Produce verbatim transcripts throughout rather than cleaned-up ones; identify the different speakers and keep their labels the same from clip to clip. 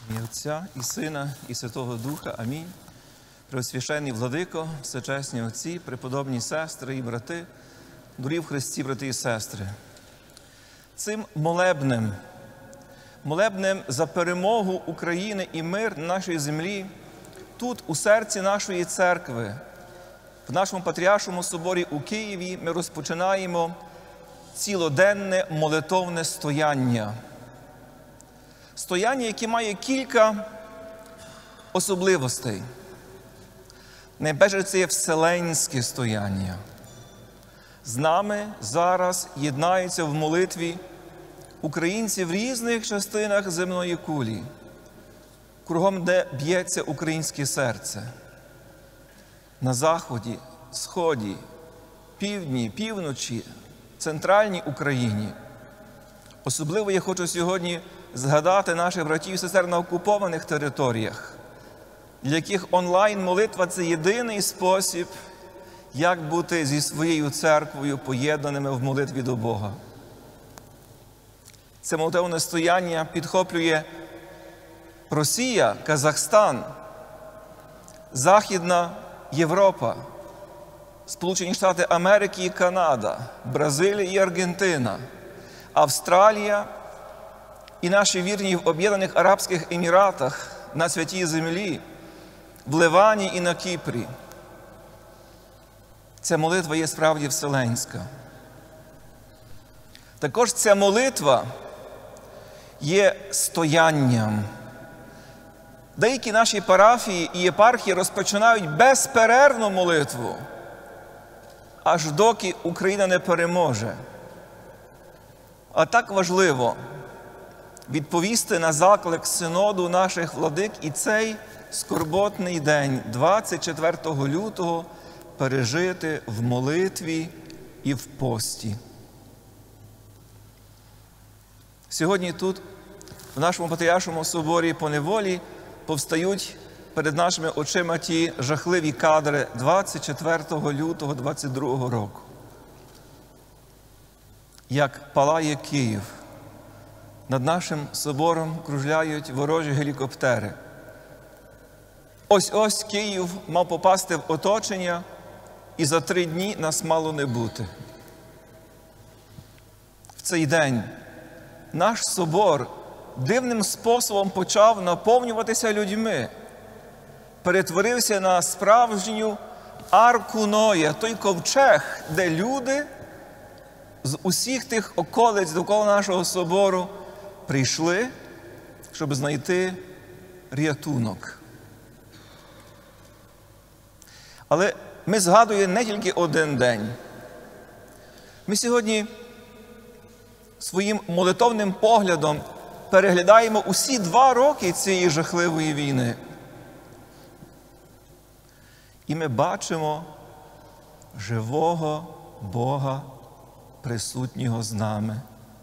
Speaker 1: І Отця, і Сина, і Святого Духа. Амінь. Преосвященний Владико, всечесні отці, преподобні сестри і брати, дорогі в Христі, брати і сестри. Цим молебнем, молебнем за перемогу України і мир на нашій землі, тут, у серці нашої церкви, в нашому Патріаршому соборі у Києві, ми розпочинаємо цілоденне молитовне стояння. Стояння, яке має кілька особливостей. Найперше, це є вселенське стояння. З нами зараз єднаються в молитві українці в різних частинах земної кулі, кругом, де б'ється українське серце. На заході, сході, півдні, півночі, центральній Україні. Особливо я хочу сьогодні згадати наших братів і сестер на окупованих територіях, для яких онлайн-молитва – це єдиний спосіб, як бути зі своєю церквою поєднаними в молитві до Бога. Це молитовне стояння підхоплює Росія, Казахстан, Західна Європа, Сполучені Штати Америки і Канада, Бразилія і Аргентина, Австралія і наші вірні в Об'єднаних Арабських Еміратах, на Святій Землі, в Ливані і на Кіпрі. Ця молитва є справді вселенська. Також ця молитва є стоянням. Деякі наші парафії і єпархії розпочинають безперервну молитву, аж доки Україна не переможе. А так важливо відповісти на заклик синоду наших владик і цей скорботний день, двадцять четвертого лютого, пережити в молитві і в пості. Сьогодні тут, в нашому Патріаршому соборі поневолі, повстають перед нашими очима ті жахливі кадри двадцять четвертого лютого двадцять другого року. Як палає Київ. Над нашим собором кружляють ворожі гелікоптери. Ось-ось Київ мав попасти в оточення, і за три дні нас мало не бути. В цей день наш собор дивним способом почав наповнюватися людьми. Перетворився на справжню арку Ноя, той ковчег, де люди з усіх тих околиць довкола нашого собору прийшли, щоб знайти рятунок. Але ми згадуємо не тільки один день. Ми сьогодні своїм молитовним поглядом переглядаємо усі два роки цієї жахливої війни. І ми бачимо живого Бога, присутнього з нами.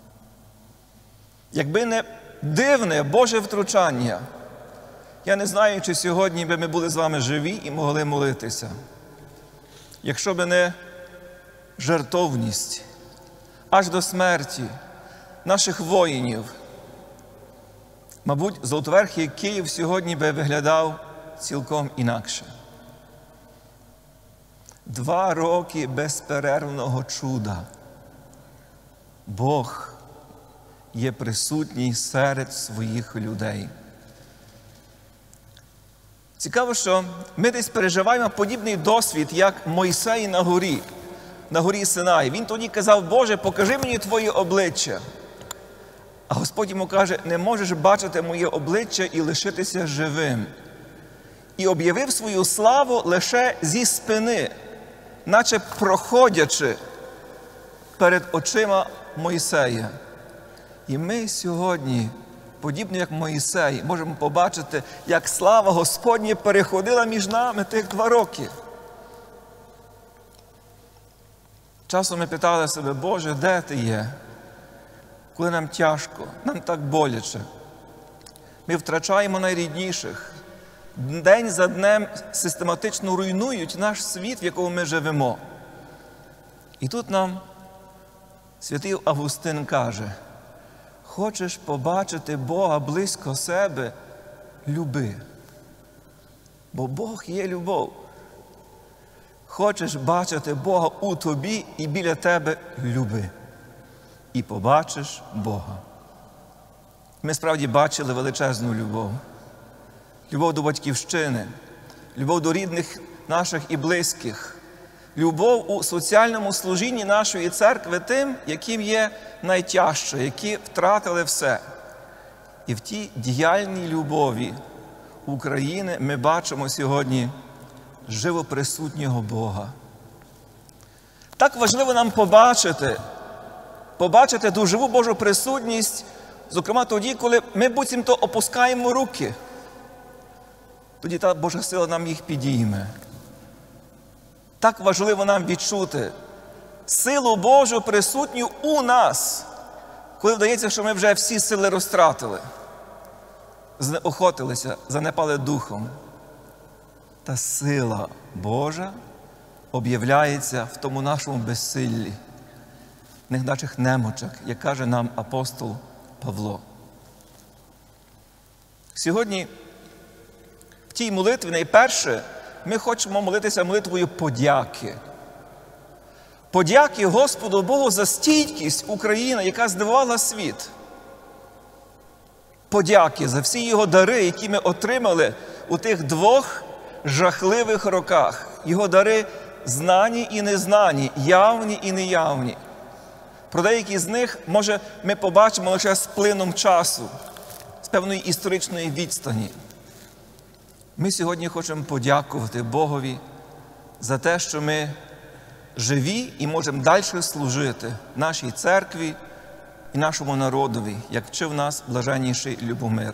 Speaker 1: Якби не дивне Боже втручання, я не знаю, чи сьогодні би ми були з вами живі і могли молитися. Якщо би не жертовність аж до смерті наших воїнів, мабуть, Золотоверхий Київ сьогодні би виглядав цілком інакше. Два роки безперервного чуда. Бог є присутній серед своїх людей. Цікаво, що ми десь переживаємо подібний досвід, як Мойсей на горі, на горі Синай. Він тоді казав: Боже, покажи мені Твоє обличчя. А Господь йому каже: не можеш бачити моє обличчя і лишитися живим. І об'явив свою славу лише зі спини, наче проходячи перед очима Мойсея. І ми сьогодні, подібно як Мойсей, можемо побачити, як слава Господня переходила між нами тих два роки. Часом ми питали себе: Боже, де Ти є? Коли нам тяжко, нам так боляче. Ми втрачаємо найрідніших. День за днем систематично руйнують наш світ, в якому ми живемо. І тут нам святий Августин каже: хочеш побачити Бога близько себе, люби. Бо Бог є любов. Хочеш бачити Бога у тобі і біля тебе – люби. І побачиш Бога. Ми справді бачили величезну любов. Любов до батьківщини, любов до рідних наших і близьких, любов у соціальному служінні нашої церкви тим, яким є найтяжче, які втратили все. І в тій діяльній любові України ми бачимо сьогодні живо присутнього Бога. Так важливо нам побачити, побачити ту живу Божу присутність, зокрема тоді, коли ми буцімто опускаємо руки. Тоді та Божа сила нам їх підійме. Так важливо нам відчути силу Божу присутню у нас, коли вдається, що ми вже всі сили розтратили, знеохотилися, занепали духом. Та сила Божа об'являється в тому нашому безсиллі, в наших немочах, як каже нам апостол Павло. Сьогодні в тій молитві найперше ми хочемо молитися молитвою подяки. Подяки Господу Богу за стійкість України, яка здивувала світ. Подяки за всі Його дари, які ми отримали у тих двох жахливих роках. Його дари знані і незнані, явні і неявні. Про деякі з них, може, ми побачимо лише з плином часу, з певної історичної відстані. Ми сьогодні хочемо подякувати Богові за те, що ми живі і можемо далі служити нашій церкві і нашому народові, як вчив нас блаженніший Любомир.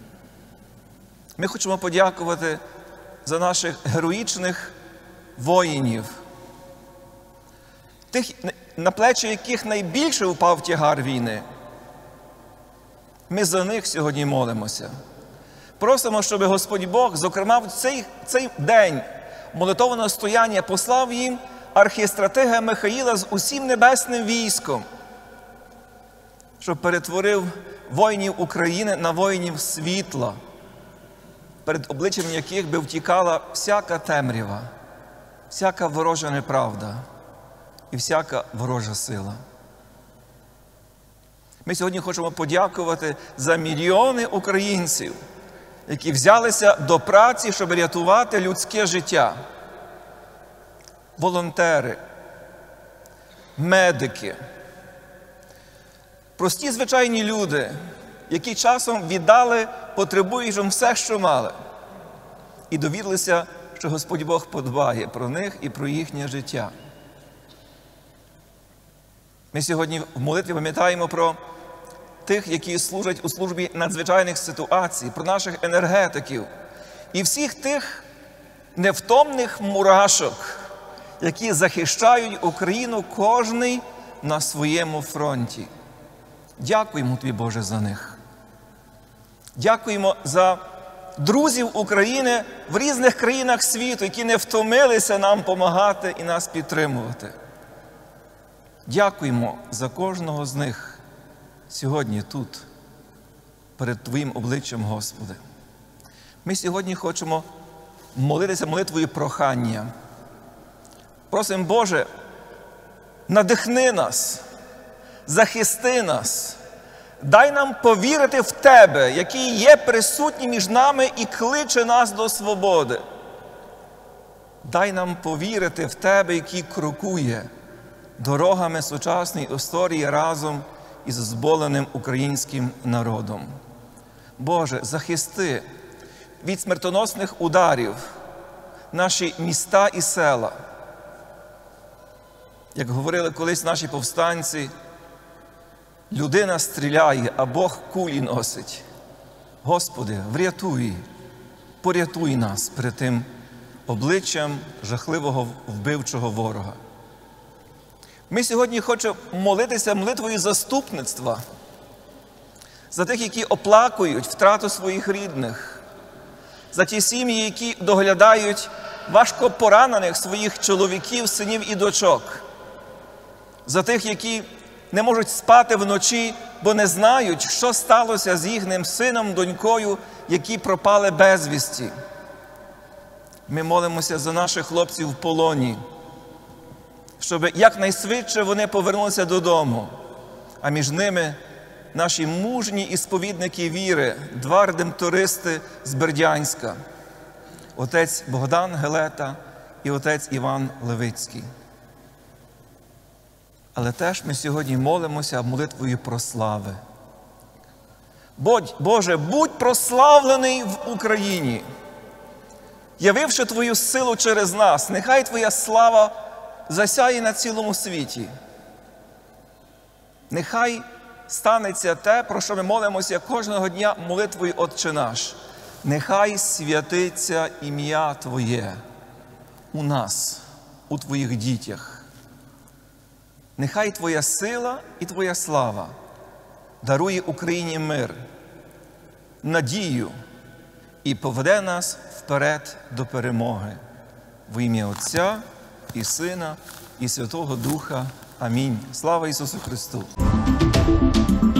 Speaker 1: Ми хочемо подякувати за наших героїчних воїнів, тих, на плечі яких найбільше впав тягар війни. Ми за них сьогодні молимося. Просимо, щоб Господь Бог, зокрема в цей, цей день молитовного стояння, послав їм архістратига Михаїла з усім небесним військом, щоб перетворив воїнів України на воїнів світла, перед обличчям яких би втікала всяка темрява, всяка ворожа неправда і всяка ворожа сила. Ми сьогодні хочемо подякувати за мільйони українців, які взялися до праці, щоб рятувати людське життя. Волонтери, медики, прості звичайні люди, які часом віддали потребуючим все, що мали, і довірилися, що Господь Бог подбає про них і про їхнє життя. Ми сьогодні в молитві пам'ятаємо про тих, які служать у службі надзвичайних ситуацій, про наших енергетиків і всіх тих невтомних мурашок, які захищають Україну кожний на своєму фронті. Дякуємо Тобі, Боже, за них. Дякуємо за друзів України в різних країнах світу, які не втомилися нам допомагати і нас підтримувати. Дякуємо за кожного з них сьогодні тут, перед Твоїм обличчям, Господи. Ми сьогодні хочемо молитися молитвою прохання. Просимо, Боже, надихни нас, захисти нас, дай нам повірити в Тебе, який є присутній між нами і кличе нас до свободи. Дай нам повірити в Тебе, який крокує дорогами сучасної історії разом із зболеним українським народом. Боже, захисти від смертоносних ударів наші міста і села. Як говорили колись наші повстанці, людина стріляє, а Бог кулі носить. Господи, врятуй, порятуй нас перед тим обличчям жахливого вбивчого ворога. Ми сьогодні хочемо молитися молитвою заступництва за тих, які оплакують втрату своїх рідних, за ті сім'ї, які доглядають важко поранених своїх чоловіків, синів і дочок, за тих, які не можуть спати вночі, бо не знають, що сталося з їхнім сином, донькою, які пропали безвісті. Ми молимося за наших хлопців в полоні, щоб якнайшвидше вони повернулися додому, а між ними наші мужні і сповідники віри, два редемтористи з Бердянська, отець Богдан Гелета і отець Іван Левицький. Але теж ми сьогодні молимося молитвою про слави. Боже, будь прославлений в Україні, явивши Твою силу через нас, нехай Твоя слава засяє на цілому світі. Нехай станеться те, про що ми молимося кожного дня молитвою «Отче наш». Нехай святиться ім'я Твоє у нас, у Твоїх дітях. Нехай Твоя сила і Твоя слава дарує Україні мир, надію і поведе нас вперед до перемоги. В ім'я Отця і Сина і Святого Духа. Амінь. Слава Ісусу Христу!